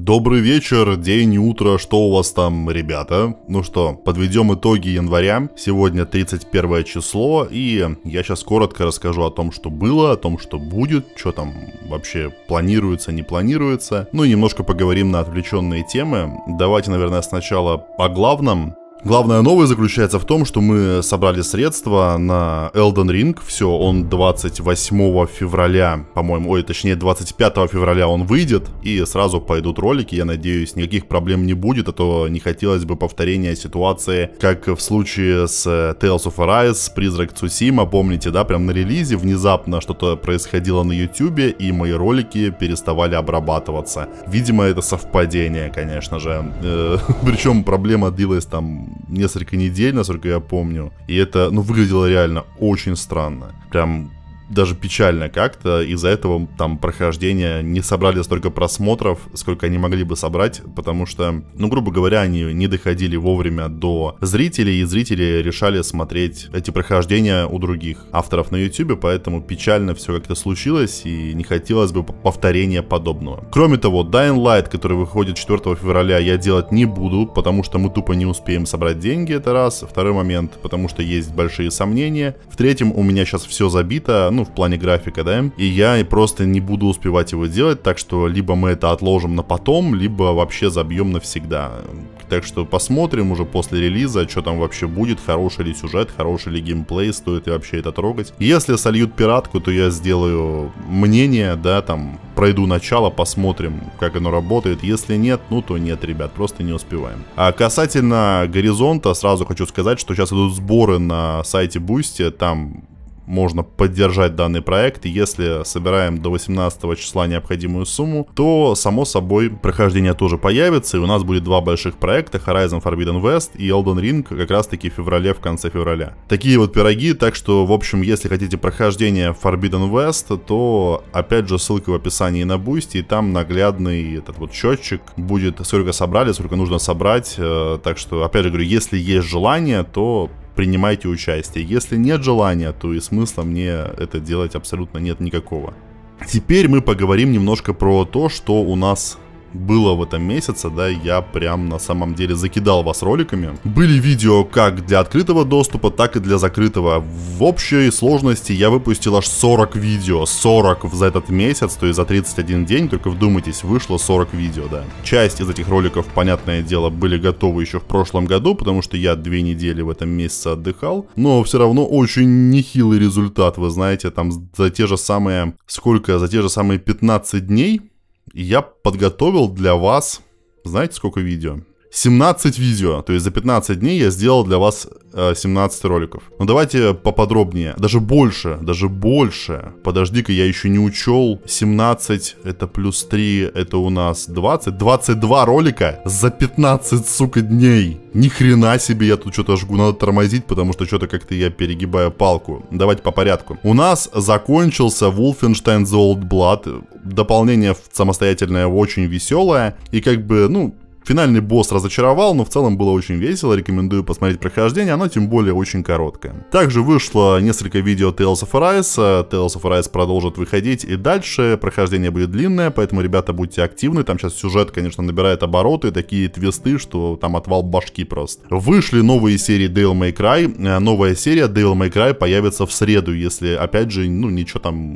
Добрый вечер, день, утро, что у вас там, ребята? Ну что, подведем итоги января. Сегодня 31 число, и я сейчас коротко расскажу о том, что было, о том, что будет, что там вообще планируется, не планируется. Ну и немножко поговорим на отвлеченные темы. Давайте, наверное, сначала о главном. Главная новость заключается в том, что мы собрали средства на Elden Ring. Все, он 28 февраля, по-моему, точнее 25 февраля он выйдет. И сразу пойдут ролики, я надеюсь, никаких проблем не будет. А то не хотелось бы повторения ситуации, как в случае с Tales of Arise, Призрак Цусима. Помните, да, прям на релизе внезапно что-то происходило на YouTube, и мои ролики переставали обрабатываться. Видимо, это совпадение, конечно же. Причем проблема длилась там несколько недель, насколько я помню. И это, выглядело реально очень странно. Прям даже печально как-то. Из-за этого там прохождения не собрали столько просмотров, сколько они могли бы собрать, потому что, грубо говоря, они не доходили вовремя до зрителей, и зрители решали смотреть эти прохождения у других авторов на YouTube, поэтому печально все как-то случилось, и не хотелось бы повторения подобного. Кроме того, Dying Light, который выходит 4 февраля, я делать не буду, потому что мы тупо не успеем собрать деньги, это раз. Второй момент, потому что есть большие сомнения. В-третьем, у меня сейчас все забито, в плане графика, да, и я просто не буду успевать его делать, так что либо мы это отложим на потом, либо вообще забьем навсегда. Так что посмотрим уже после релиза, что там вообще будет, хороший ли сюжет, хороший ли геймплей, стоит ли вообще это трогать. Если сольют пиратку, то я сделаю мнение, да, там, пройду начало, посмотрим, как оно работает. Если нет, то нет, ребят, просто не успеваем. А касательно Горизонта, сразу хочу сказать, что сейчас идут сборы на сайте Boosty, там можно поддержать данный проект, и если собираем до 18 числа необходимую сумму, то, само собой, прохождение тоже появится, и у нас будет два больших проекта, Horizon Forbidden West и Elden Ring, как раз таки в феврале, в конце февраля. Такие вот пироги, так что, в общем, если хотите прохождение Forbidden West, то, опять же, ссылка в описании на Boosty, и там наглядный этот вот счетчик будет, сколько собрали, сколько нужно собрать, так что, опять же говорю, если есть желание, то принимайте участие. Если нет желания, то и смысла мне это делать абсолютно нет никакого. Теперь мы поговорим немножко про то, что у нас было в этом месяце, да, я прям на самом деле закидал вас роликами. Были видео как для открытого доступа, так и для закрытого. В общей сложности я выпустил аж 40 видео, 40 за этот месяц, то есть за 31 день, только вдумайтесь, вышло 40 видео, да. Часть из этих роликов, понятное дело, были готовы еще в прошлом году, потому что я 2 недели в этом месяце отдыхал, но все равно очень нехилый результат, вы знаете, там за те же самые, за те же самые 15 дней я подготовил для вас, знаете, сколько видео? 17 видео, то есть за 15 дней я сделал для вас 17 роликов. Но давайте поподробнее, даже больше, подожди-ка, я еще не учел, 17, это плюс 3, это у нас 20, 22 ролика за 15, сука, дней. Ни хрена себе, я тут что-то жгу, надо тормозить, потому что что-то как-то я перегибаю палку. Давайте по порядку. У нас закончился Wolfenstein The Old Blood, дополнение самостоятельное, очень веселое, и как бы, финальный босс разочаровал, но в целом было очень весело, рекомендую посмотреть прохождение, оно тем более очень короткое. Также вышло несколько видео Tales of Arise, Tales of Arise продолжит выходить и дальше, прохождение будет длинное, поэтому, ребята, будьте активны, там сейчас сюжет, конечно, набирает обороты, такие твисты, что там отвал башки просто. Вышли новые серии Devil May Cry, новая серия Devil May Cry появится в среду, если, опять же, ничего там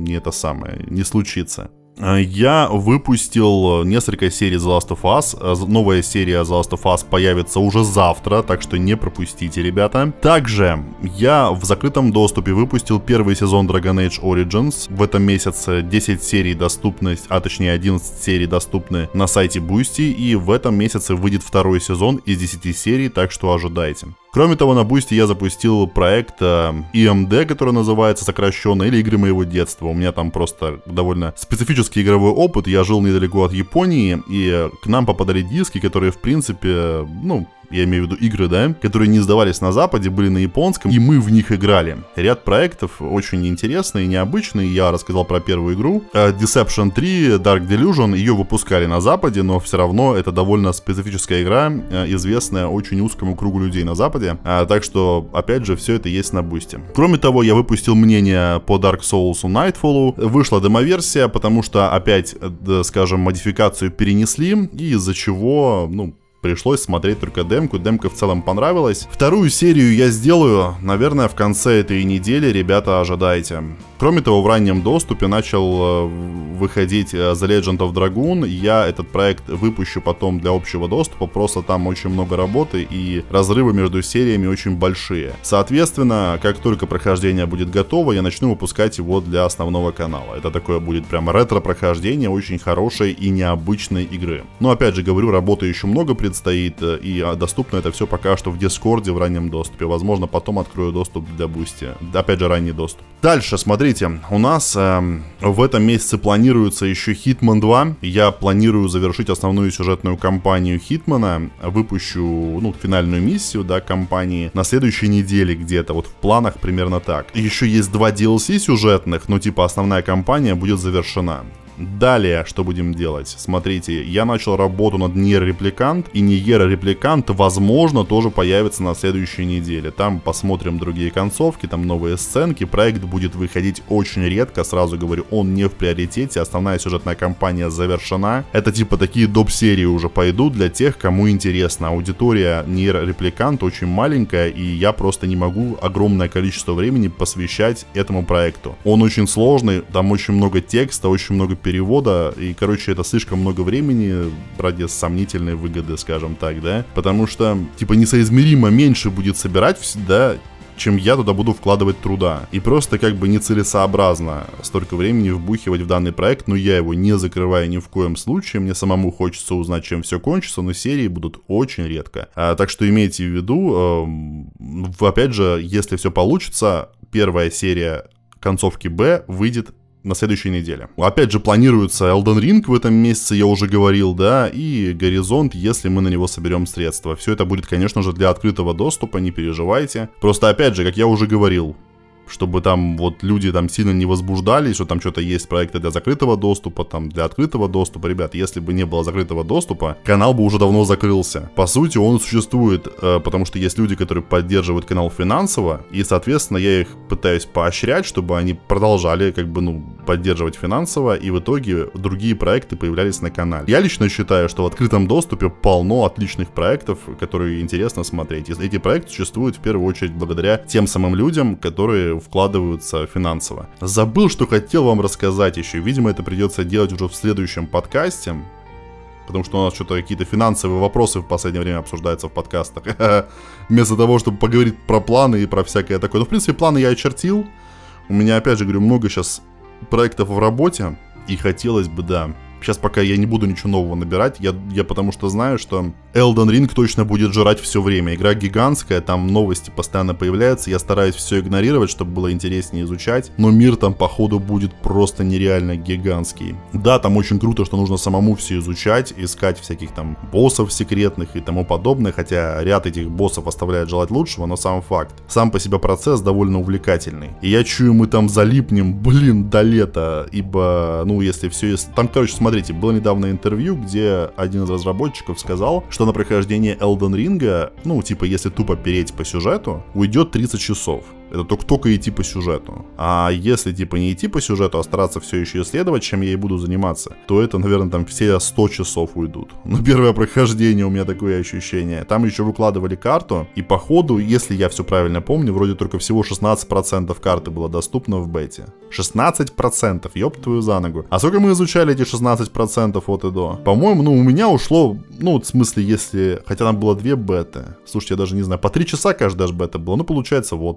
не случится. Я выпустил несколько серий The Last of Us, новая серия The Last of Us появится уже завтра, так что не пропустите, ребята. Также я в закрытом доступе выпустил первый сезон Dragon Age Origins, в этом месяце 10 серий доступны, точнее 11 серий доступны на сайте Boosty, и в этом месяце выйдет второй сезон из 10 серий, так что ожидайте. Кроме того, на Boosty я запустил проект EMD, который называется сокращенно, или игры моего детства. У меня там просто довольно специфический игровой опыт. Я жил недалеко от Японии, и к нам попадали диски, которые, в принципе, я имею в виду игры, да, которые не издавались на Западе, были на японском, и мы в них играли. Ряд проектов очень интересные, необычные. Я рассказал про первую игру. Deception 3, Dark Delusion, ее выпускали на Западе, но все равно это довольно специфическая игра, известная очень узкому кругу людей на Западе. Так что, опять же, все это есть на бусте. Кроме того, я выпустил мнение по Dark Souls Nightfall. Вышла демоверсия, потому что опять, скажем, модификацию перенесли, и из-за чего, пришлось смотреть только демку. Демка в целом понравилась. Вторую серию я сделаю, наверное, в конце этой недели. Ребята, ожидайте. Кроме того, в раннем доступе начал выходить The Legend of Dragoon. Я этот проект выпущу потом для общего доступа. Просто там очень много работы и разрывы между сериями очень большие. Соответственно, как только прохождение будет готово, я начну выпускать его для основного канала. Это такое будет прямо ретро-прохождение очень хорошей и необычной игры. Но опять же говорю, работы еще много предстоит, и доступно это все пока что в Дискорде в раннем доступе. Возможно, потом открою доступ для Бусти. Опять же, ранний доступ. Дальше, смотрите, у нас в этом месяце планируется еще Hitman 2. Я планирую завершить основную сюжетную кампанию Хитмана. Выпущу, финальную миссию, да, кампании на следующей неделе где-то. Вот в планах примерно так. Еще есть 2 DLC сюжетных, но типа основная кампания будет завершена. Далее, что будем делать? Смотрите, я начал работу над Nier Replicant, и Nier Replicant, возможно, тоже появится на следующей неделе. Там посмотрим другие концовки, там новые сценки. Проект будет выходить очень редко, сразу говорю, он не в приоритете. Основная сюжетная кампания завершена. Это типа такие доп-серии уже пойдут для тех, кому интересно. Аудитория Nier Replicant очень маленькая, и я просто не могу огромное количество времени посвящать этому проекту. Он очень сложный, там очень много текста, очень много перевода, и, короче, это слишком много времени ради сомнительной выгоды, скажем так, да, потому что, типа, несоизмеримо меньше будет собирать, да, чем я туда буду вкладывать труда. И просто как бы нецелесообразно столько времени вбухивать в данный проект, но я его не закрываю ни в коем случае, мне самому хочется узнать, чем все кончится, но серии будут очень редко. Так что имейте в виду, опять же, если все получится, первая серия концовки Б выйдет на следующей неделе. Опять же, планируется Elden Ring в этом месяце, я уже говорил, да, и Горизонт, если мы на него соберем средства. Все это будет, конечно же, для открытого доступа, не переживайте. Просто, опять же, как я уже говорил, чтобы там вот люди там сильно не возбуждались, что там что-то есть проекты для закрытого доступа, там для открытого доступа. Ребят, если бы не было закрытого доступа, канал бы уже давно закрылся. По сути, он существует, потому что есть люди, которые поддерживают канал финансово, и, соответственно, я их пытаюсь поощрять, чтобы они продолжали, как бы, поддерживать финансово, и в итоге другие проекты появлялись на канале. Я лично считаю, что в открытом доступе полно отличных проектов, которые интересно смотреть. Эти проекты существуют в первую очередь благодаря тем самым людям, которые вкладываются финансово. Забыл, что хотел вам рассказать еще. Видимо, это придется делать уже в следующем подкасте, потому что у нас что-то какие-то финансовые вопросы в последнее время обсуждаются в подкастах. Вместо того, чтобы поговорить про планы и про всякое такое. Но, в принципе, планы я очертил. У меня, опять же, говорю, много сейчас проектов в работе. И хотелось бы, да. Сейчас пока я не буду ничего нового набирать, я потому что знаю, что Elden Ring точно будет жрать все время. Игра гигантская, там новости постоянно появляются, я стараюсь все игнорировать, чтобы было интереснее изучать, но мир там походу будет просто нереально гигантский. Да, там очень круто, что нужно самому все изучать, искать всяких там боссов секретных и тому подобное, хотя ряд этих боссов оставляет желать лучшего, но сам факт. Сам по себе процесс довольно увлекательный. И я чую, мы там залипнем, до лета, ибо, если все... Там, короче, смотрите, было недавно интервью, где один из разработчиков сказал, что на прохождение Elden Ring, типа, если тупо переть по сюжету, уйдет 30 часов. Это только идти по сюжету. А если, типа, не идти по сюжету, а стараться все еще исследовать, чем я и буду заниматься, то это, наверное, там все 100 часов уйдут. Но первое прохождение у меня такое ощущение. Там еще выкладывали карту, и по ходу, если я все правильно помню, вроде только всего 16% карты было доступно в бете. 16%, ёб твою за ногу. А сколько мы изучали эти 16% от и до? По-моему, у меня ушло, в смысле, если... Хотя там было 2 беты. Слушайте, я даже не знаю, по 3 часа каждая бета была. Получается, 6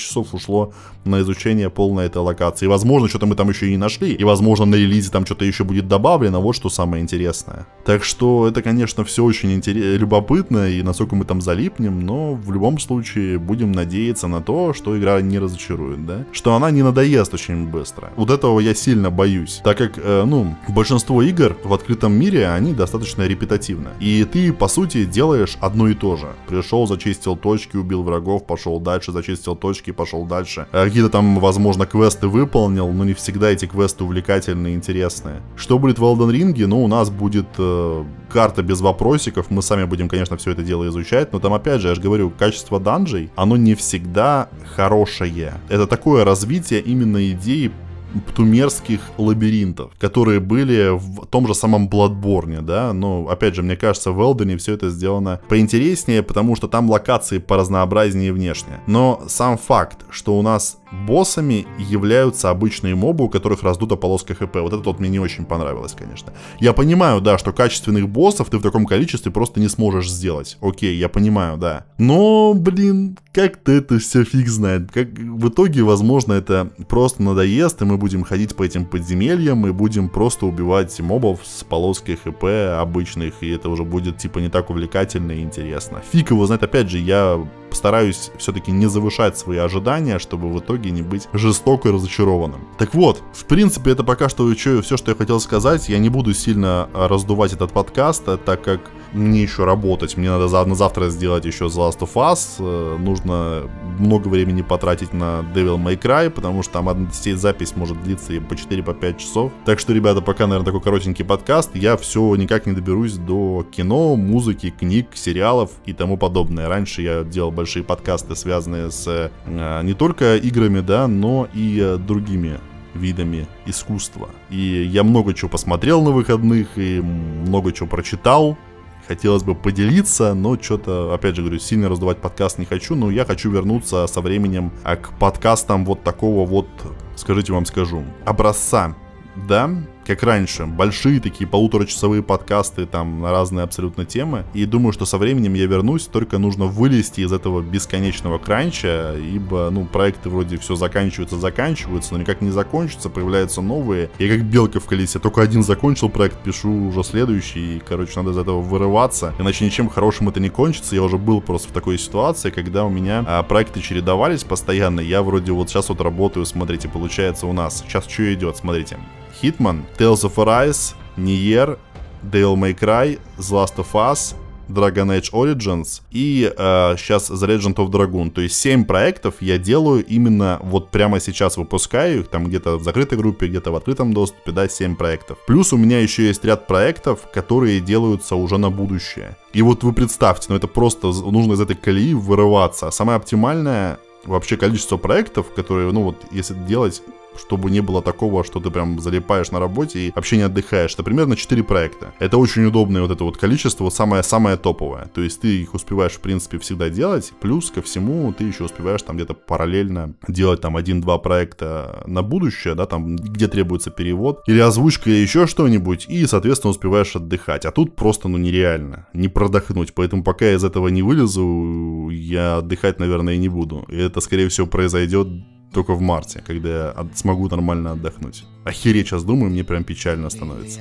часов ушло на изучение полной этой локации. И, возможно, что-то мы там еще и не нашли. И, возможно, на релизе там что-то еще будет добавлено. Вот что самое интересное. Так что это, конечно, все очень любопытно. И насколько мы там залипнем. Но в любом случае будем надеяться на то, что игра не разочарует, да? Что она не надоест очень быстро. Вот этого я сильно боюсь. Так как, большинство игр в открытом мире, они достаточно репетативны. И ты, по сути, делаешь одно и то же. Пришел, зачистил точки, убил врагов, пошел дальше, зачистил точки, пошел дальше. Какие-то там, возможно, квесты выполнил, но не всегда эти квесты увлекательные и интересные. Что будет в Elden Ring? Ну, у нас будет карта без вопросиков. Мы сами будем, конечно, все это дело изучать. Но там, опять же, я же говорю, качество данжей, оно не всегда хорошее. Это такое развитие именно идеи птумерских лабиринтов, которые были в том же самом Bloodborne, да, но, опять же, мне кажется, в Элдене все это сделано поинтереснее, потому что там локации поразнообразнее внешне. Но сам факт, что у нас боссами являются обычные мобы, у которых раздута полоска хп, вот это вот мне не очень понравилось, конечно. Я понимаю, да, что качественных боссов ты в таком количестве просто не сможешь сделать. Окей, я понимаю, да. Но, блин, как-то это все фиг знает. В итоге, возможно, это просто надоест, и мы будем ходить по этим подземельям, и будем просто убивать мобов с полоской хп обычных, и это уже будет, типа, не так увлекательно и интересно. Фиг его знает, опять же, я постараюсь все-таки не завышать свои ожидания, чтобы в итоге не быть жестоко разочарованным. Так вот, в принципе, это пока что все, что я хотел сказать. Я не буду сильно раздувать этот подкаст, так как мне еще работать. Мне надо на завтра сделать еще The Last of Us. Нужно много времени потратить на Devil May Cry, потому что там одна запись может длиться и по 4-5 часов. Так что, ребята, пока, наверное, такой коротенький подкаст. Я все никак не доберусь до кино, музыки, книг, сериалов и тому подобное. Раньше я делал большие подкасты, связанные с не только играми, да, но и другими видами искусства. И я много чего посмотрел на выходных и много чего прочитал. Хотелось бы поделиться, но что-то, опять же говорю, сильно раздувать подкаст не хочу, но я хочу вернуться со временем к подкастам вот такого вот, скажите вам скажу, образца, да, как раньше, большие такие полуторачасовые подкасты там на разные абсолютно темы, и думаю, что со временем я вернусь, только нужно вылезти из этого бесконечного кранча, ибо, проекты вроде все заканчиваются, но никак не закончатся, появляются новые, я как белка в колесе, только один закончил проект, пишу уже следующий, и, надо из этого вырываться, иначе ничем хорошим это не кончится. Я уже был просто в такой ситуации, когда у меня проекты чередовались постоянно, я вроде вот сейчас вот работаю, смотрите, получается у нас, сейчас что идет, смотрите, Hitman, Tales of Arise, Nier, Devil May Cry, The Last of Us, Dragon Age Origins и сейчас The Legend of Dragoon. То есть 7 проектов я делаю именно вот прямо сейчас, выпускаю их, там где-то в закрытой группе, где-то в открытом доступе, да, 7 проектов. Плюс у меня еще есть ряд проектов, которые делаются уже на будущее. И вот вы представьте, это просто нужно из этой колеи вырываться. Самое оптимальное вообще количество проектов, которые, если делать, чтобы не было такого, что ты прям залипаешь на работе и вообще не отдыхаешь. Это примерно 4 проекта. Это очень удобное вот это вот количество, вот самое топовое. То есть ты их успеваешь, в принципе, всегда делать, плюс ко всему ты еще успеваешь там где-то параллельно делать там 1-2 проекта на будущее, да, там, где требуется перевод, или озвучка, или еще что-нибудь, и, соответственно, успеваешь отдыхать. А тут просто, нереально, не продохнуть. Поэтому пока я из этого не вылезу, я отдыхать, наверное, и не буду. И это, скорее всего, произойдет только в марте, когда я смогу нормально отдохнуть. Охереть, сейчас думаю, мне прям печально становится.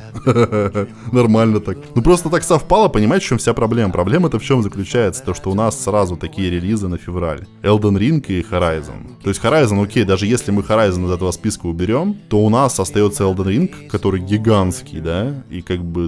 Нормально так. Просто так совпало, понимаете, в чем вся проблема? Проблема-то в чем заключается? То, что у нас сразу такие релизы на февраль. Elden Ring и Horizon. То есть Horizon, окей, даже если мы Horizon из этого списка уберем, то у нас остается Elden Ring, который гигантский, да, и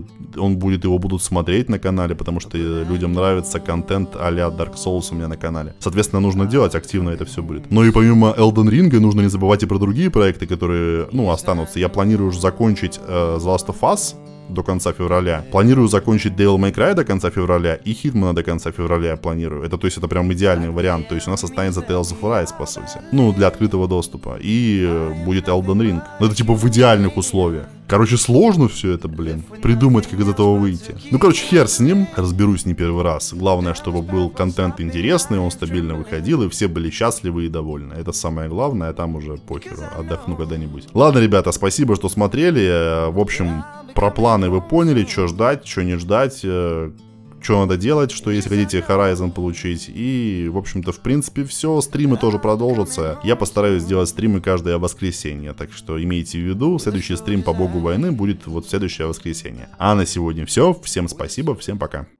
его будут смотреть на канале, потому что людям нравится контент а-ля Dark Souls у меня на канале. Соответственно, нужно делать, активно это все будет. Но и помимо Elden Ring нужно не забывать и про другие проекты, которые, останутся. Я планирую уже закончить The Last of Us до конца февраля. Планирую закончить Devil May Cry до конца февраля и Hitman до конца февраля планирую. Это прям идеальный вариант. То есть у нас останется Tales of Arise, по сути. Для открытого доступа. И будет Elden Ring. Это в идеальных условиях. Сложно все это, придумать, как из этого выйти. Хер с ним. Разберусь не первый раз. Главное, чтобы был контент интересный, он стабильно выходил, и все были счастливы и довольны. Это самое главное, а там уже похеру. Отдохну когда-нибудь. Ладно, ребята, спасибо, что смотрели. В общем, про планы вы поняли, что ждать, что не ждать. что надо делать, что если хотите Horizon получить. И, в общем-то, в принципе, все. Стримы тоже продолжатся. Я постараюсь сделать стримы каждое воскресенье. Так что имейте в виду, следующий стрим по Богу войны будет вот в следующее воскресенье. А на сегодня все. Всем спасибо, всем пока.